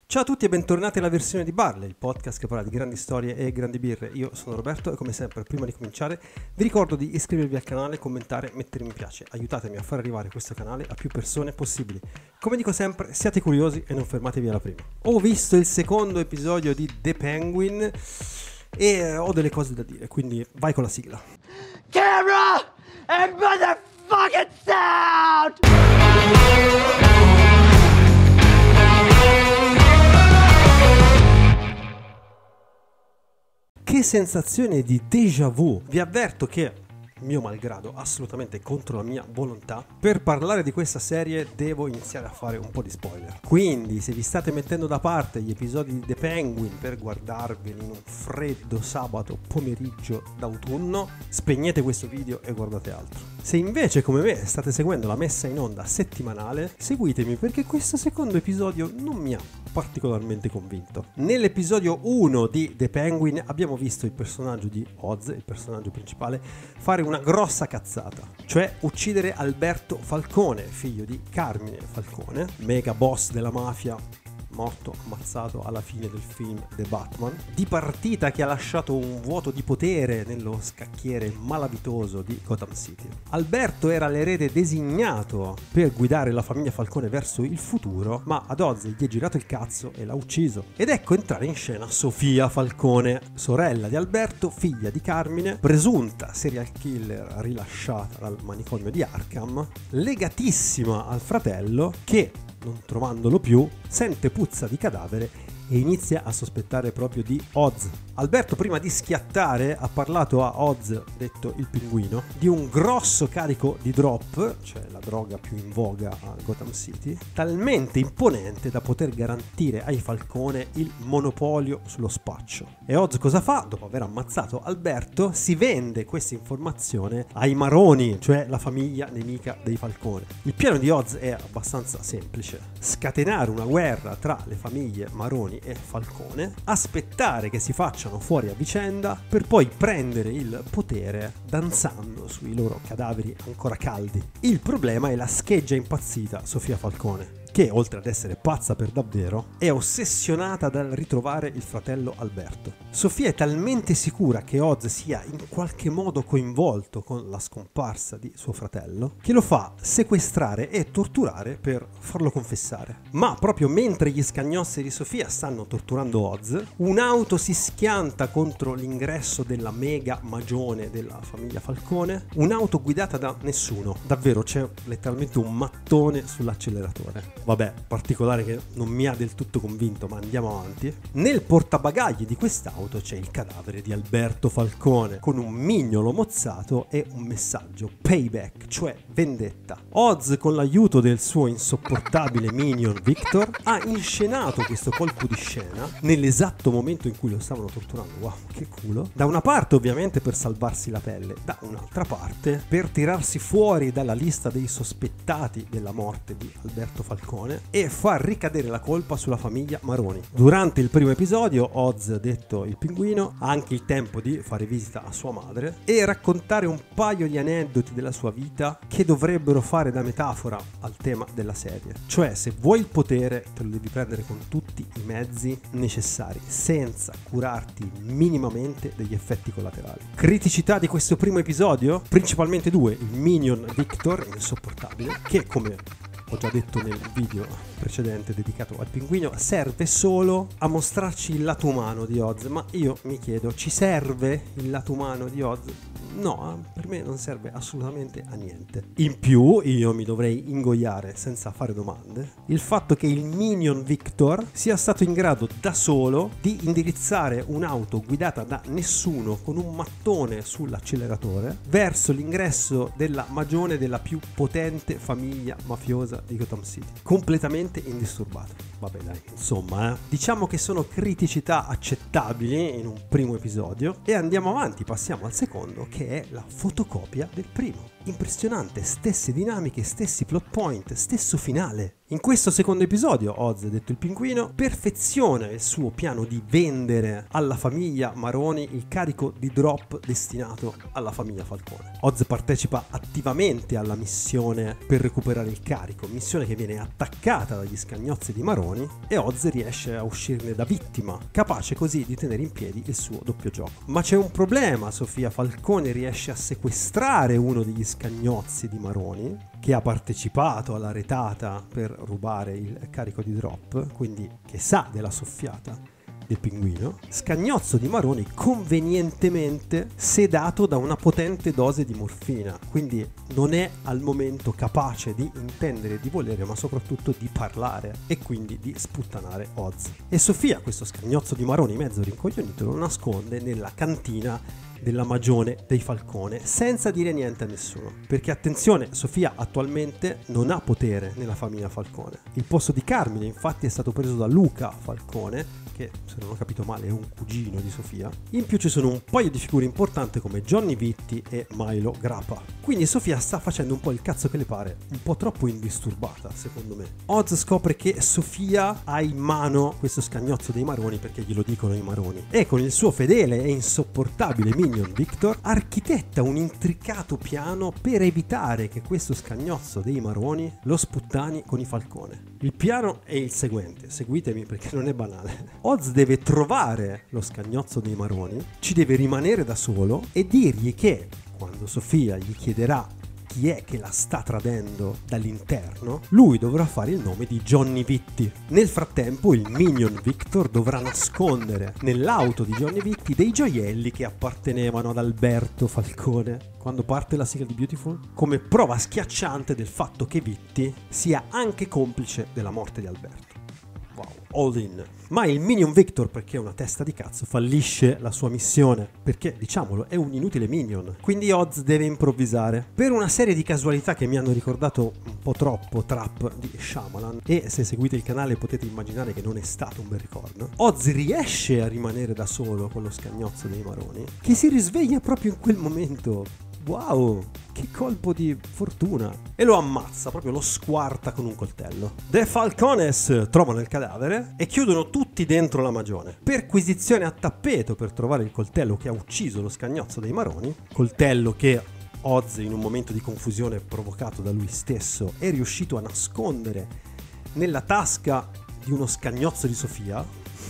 Ciao a tutti e bentornati alla versione di Barley, il podcast che parla di grandi storie e grandi birre. Io sono Roberto e come sempre, prima di cominciare, vi ricordo di iscrivervi al canale, commentare, mettere mi piace. Aiutatemi a far arrivare questo canale a più persone possibili. Come dico sempre, siate curiosi e non fermatevi alla prima. Ho visto il secondo episodio di The Penguin e ho delle cose da dire, quindi vai con la sigla. Camera and motherfucking sound! Che sensazione di déjà vu! Vi avverto che, mio malgrado, assolutamente contro la mia volontà, per parlare di questa serie devo iniziare a fare un po' di spoiler. Quindi, se vi state mettendo da parte gli episodi di The Penguin per guardarveli in un freddo sabato pomeriggio d'autunno, spegnete questo video e guardate altro. Se invece, come me, state seguendo la messa in onda settimanale, seguitemi perché questo secondo episodio non mi ha particolarmente convinto. Nell'episodio 1 di The Penguin abbiamo visto il personaggio di Oz, il personaggio principale, fare una grossa cazzata, cioè uccidere Alberto Falcone, figlio di Carmine Falcone, mega boss della mafia, morto, ammazzato alla fine del film The Batman, di partita che ha lasciato un vuoto di potere nello scacchiere malavitoso di Gotham City. Alberto era l'erede designato per guidare la famiglia Falcone verso il futuro, ma ad Oz gli è girato il cazzo e l'ha ucciso. Ed ecco entrare in scena Sofia Falcone, sorella di Alberto, figlia di Carmine, presunta serial killer rilasciata dal manicomio di Arkham, legatissima al fratello che, non trovandolo più, sente puzza di cadavere e inizia a sospettare proprio di Oz. Alberto, prima di schiattare, ha parlato a Oz, detto il pinguino, di un grosso carico di drop, cioè la droga più in voga a Gotham City, talmente imponente da poter garantire ai Falcone il monopolio sullo spaccio. E Oz cosa fa? Dopo aver ammazzato Alberto, si vende questa informazione ai Maroni, cioè la famiglia nemica dei Falcone. Il piano di Oz è abbastanza semplice: scatenare una guerra tra le famiglie Maroni e Falcone, aspettare che si facciano fuori a vicenda per poi prendere il potere danzando sui loro cadaveri ancora caldi. Il problema è la scheggia impazzita Sofia Falcone, che oltre ad essere pazza per davvero è ossessionata dal ritrovare il fratello Alberto. Sofia è talmente sicura che Oz sia in qualche modo coinvolto con la scomparsa di suo fratello che lo fa sequestrare e torturare per farlo confessare. Ma proprio mentre gli scagnozzi di Sofia stanno torturando Oz, un'auto si schianta contro l'ingresso della mega magione della famiglia Falcone, un'auto guidata da nessuno. Davvero, c'è letteralmente un mattone sull'acceleratore. Vabbè, particolare che non mi ha del tutto convinto, ma andiamo avanti. Nel portabagagli di quest'auto c'è il cadavere di Alberto Falcone con un mignolo mozzato e un messaggio: payback, cioè vendetta. Oz, con l'aiuto del suo insopportabile minion Victor, ha inscenato questo colpo di scena nell'esatto momento in cui lo stavano torturando. Wow, che culo. Da una parte ovviamente per salvarsi la pelle, da un'altra parte per tirarsi fuori dalla lista dei sospettati della morte di Alberto Falcone e far ricadere la colpa sulla famiglia Maroni. Durante il primo episodio Oz, detto il pinguino, ha anche il tempo di fare visita a sua madre e raccontare un paio di aneddoti della sua vita che dovrebbero fare da metafora al tema della serie. Cioè, se vuoi il potere te lo devi prendere con tutti i mezzi necessari, senza curarti minimamente degli effetti collaterali. Criticità di questo primo episodio? Principalmente due: il minion Victor, insopportabile, che, come ho già detto nel video precedente dedicato al pinguino, serve solo a mostrarci il lato umano di Oz. Ma io mi chiedo, ci serve il lato umano di Oz? No, per me non serve assolutamente a niente. In più, io mi dovrei ingoiare senza fare domande il fatto che il minion Victor sia stato in grado da solo di indirizzare un'auto guidata da nessuno con un mattone sull'acceleratore verso l'ingresso della magione della più potente famiglia mafiosa di Gotham City, completamente indisturbato. Vabbè dai, insomma, diciamo che sono criticità accettabili in un primo episodio e andiamo avanti, passiamo al secondo, che è la fotocopia del primo. Impressionante, stesse dinamiche, stessi plot point, stesso finale. In questo secondo episodio, Oz, detto il pinguino, perfeziona il suo piano di vendere alla famiglia Maroni il carico di drop destinato alla famiglia Falcone. Oz partecipa attivamente alla missione per recuperare il carico, missione che viene attaccata dagli scagnozzi di Maroni maroni e Oz riesce a uscirne da vittima, capace così di tenere in piedi il suo doppio gioco. Ma c'è un problema: Sofia Falcone riesce a sequestrare uno degli scagnozzi di maroni che ha partecipato alla retata per rubare il carico di drop, quindi che sa della soffiata del pinguino. Scagnozzo di maroni convenientemente sedato da una potente dose di morfina, quindi non è al momento capace di intendere, di volere, ma soprattutto di parlare e quindi di sputtanare Oz. E Sofia, questo scagnozzo di maroni mezzo rincoglionito, lo nasconde nella cantina della magione dei Falcone senza dire niente a nessuno, perché attenzione, Sofia attualmente non ha potere nella famiglia Falcone. Il posto di Carmine infatti è stato preso da Luca Falcone, che se non ho capito male è un cugino di Sofia. In più ci sono un paio di figure importanti come Johnny Vitti e Milo Grappa. Quindi Sofia sta facendo un po' il cazzo che le pare, un po' troppo indisturbata secondo me. Oz scopre che Sofia ha in mano questo scagnozzo dei maroni, perché glielo dicono i maroni, e con il suo fedele e insopportabile minion Victor architetta un intricato piano per evitare che questo scagnozzo dei maroni lo sputtani con i Falcone. Il piano è il seguente, seguitemi perché non è banale. Oz deve trovare lo scagnozzo dei maroni, ci deve rimanere da solo e dirgli che quando Sofia gli chiederà chi è che la sta tradendo dall'interno, lui dovrà fare il nome di Johnny Vitti. Nel frattempo il minion Victor dovrà nascondere nell'auto di Johnny Vitti dei gioielli che appartenevano ad Alberto Falcone. Quando parte la sigla di Beautiful, come prova schiacciante del fatto che Vitti sia anche complice della morte di Alberto. Wow, all in. Ma il minion Victor, perché è una testa di cazzo, fallisce la sua missione, perché, diciamolo, è un inutile minion. Quindi Oz deve improvvisare. Per una serie di casualità che mi hanno ricordato un po' troppo Trap di Shyamalan, e se seguite il canale potete immaginare che non è stato un bel ricordo, Oz riesce a rimanere da solo con lo scagnozzo dei maroni, che si risveglia proprio in quel momento. Wow, che colpo di fortuna! E lo ammazza, proprio lo squarta con un coltello. The Falcones trovano il cadavere e chiudono tutti dentro la magione. Perquisizione a tappeto per trovare il coltello che ha ucciso lo scagnozzo dei maroni, coltello che Oz, in un momento di confusione provocato da lui stesso, è riuscito a nascondere nella tasca di uno scagnozzo di Sofia.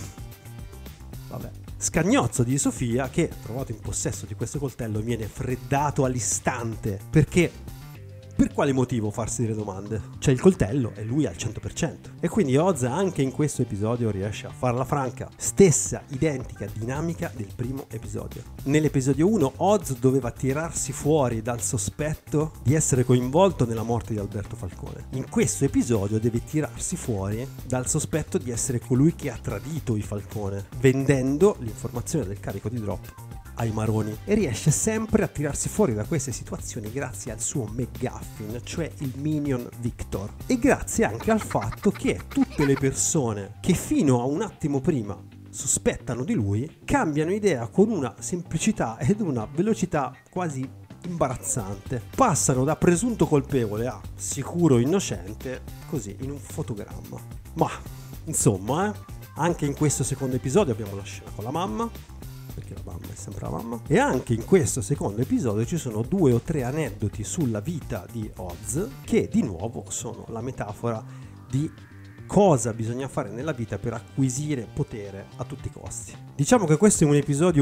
Vabbè. Scagnozzo di Sofia che, trovato in possesso di questo coltello, viene freddato all'istante. Perché? Per quale motivo farsi delle domande? C'è il coltello e lui al 100%. E quindi Oz anche in questo episodio riesce a farla franca. Stessa identica dinamica del primo episodio. Nell'episodio 1 Oz doveva tirarsi fuori dal sospetto di essere coinvolto nella morte di Alberto Falcone. In questo episodio deve tirarsi fuori dal sospetto di essere colui che ha tradito i Falcone, vendendo l'informazione del carico di drop ai maroni, e riesce sempre a tirarsi fuori da queste situazioni grazie al suo McGuffin, cioè il minion Victor, e grazie anche al fatto che tutte le persone che fino a un attimo prima sospettano di lui cambiano idea con una semplicità ed una velocità quasi imbarazzante. Passano da presunto colpevole a sicuro innocente così in un fotogramma. Ma insomma, anche in questo secondo episodio abbiamo la scena con la mamma, perché la mamma è sempre la mamma, e anche in questo secondo episodio ci sono 2 o 3 aneddoti sulla vita di Oz che di nuovo sono la metafora di cosa bisogna fare nella vita per acquisire potere a tutti i costi. Diciamo che questo è un episodio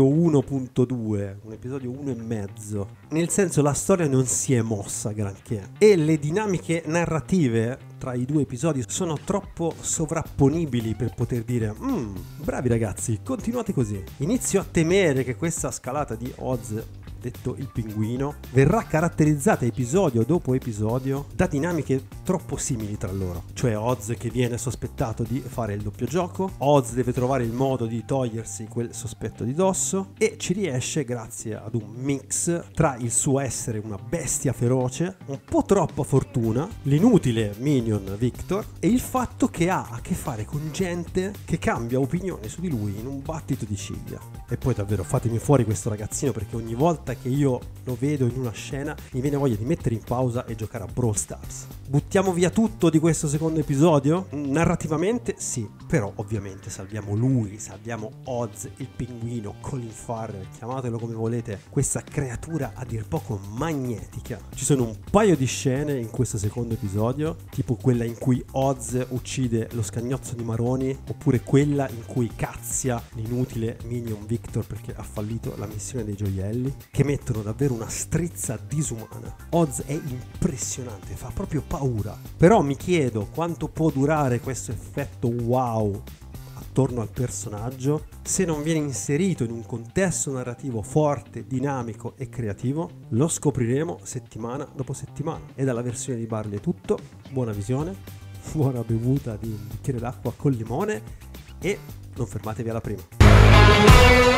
1.2, un episodio 1,5, nel senso la storia non si è mossa granché e le dinamiche narrative tra i 2 episodi sono troppo sovrapponibili per poter dire bravi ragazzi, continuate così. Inizio a temere che questa scalata di Oz, detto il pinguino, verrà caratterizzata episodio dopo episodio da dinamiche troppo simili tra loro, cioè Oz che viene sospettato di fare il doppio gioco, Oz deve trovare il modo di togliersi quel sospetto di dosso e ci riesce grazie ad un mix tra il suo essere una bestia feroce, un po' troppa fortuna, l'inutile minion Victor e il fatto che ha a che fare con gente che cambia opinione su di lui in un battito di ciglia. E poi davvero fatemi fuori questo ragazzino, perché ogni volta volta che io lo vedo in una scena mi viene voglia di mettere in pausa e giocare a Brawl Stars. Buttiamo via tutto di questo secondo episodio? Narrativamente sì, però ovviamente salviamo lui, salviamo Oz, il pinguino, Colin Farrell, chiamatelo come volete, questa creatura a dir poco magnetica. Ci sono un paio di scene in questo secondo episodio, tipo quella in cui Oz uccide lo scagnozzo di Maroni, oppure quella in cui cazzia l'inutile Minion Victor perché ha fallito la missione dei gioielli, che mettono davvero una strizza disumana. Oz è impressionante, fa proprio paura. Però mi chiedo quanto può durare questo effetto wow attorno al personaggio se non viene inserito in un contesto narrativo forte, dinamico e creativo. Lo scopriremo settimana dopo settimana. E dalla versione di Barley è tutto. Buona visione, buona bevuta di un bicchiere d'acqua con limone e non fermatevi alla prima.